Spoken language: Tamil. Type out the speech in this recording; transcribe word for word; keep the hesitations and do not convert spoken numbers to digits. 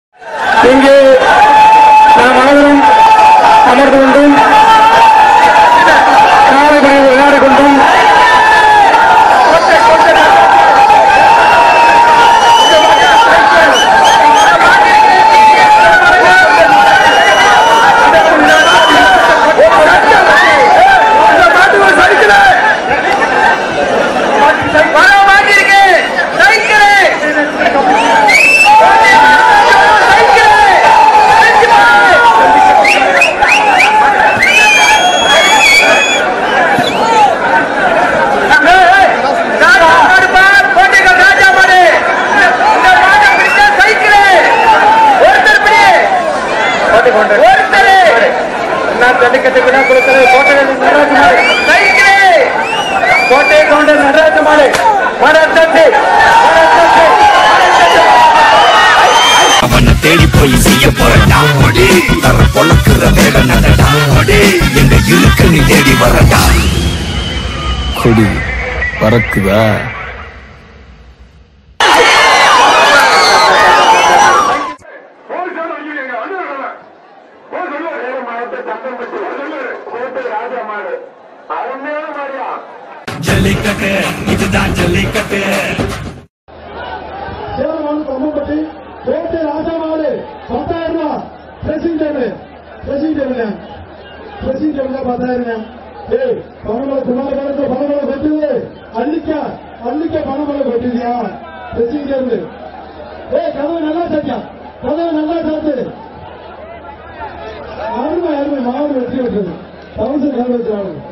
இங்கே நாம் அனைவரும் அமர்ந்து கொண்டும் காலை பணியில் விளையாடிக் கொண்டும் ஜல்லிக்கட்டு விழா கொடுக்கிறது கோட்டை நடராஜ மாடு கோட்டை கவுண்டர் நடராஜ மாடு அவனை தேடி போய் செய்ய போறடா தர பொழக்கிற வேலை நடடா எங்க இருக்கு நீ தேடி வரடா கொடி பறக்குதா ஜல்லிக்கட்டு இதுதான் ஜல்லிக்கட்டு கம்மம்பட்டி கோட்டை ராஜாமாடு பத்தாயிரம் ரூபாய் dressing table dressing table dressing table பத்தாயிரம் ஏய் பணமலை குமார காலத்துல பணமலை கொட்டுது அள்ளிக்க அள்ளிக்க பணமலை கொட்டுதியா ட்ரெஸ்ஸிங் டேபிள் ஏய் கதவு நல்லா சாத்தியா கதவு நல்லா சாத்து அருமை அருமை மாவு வெற்றி விட்டது தௌசண்ட் கதவு வச்சுருவாங்க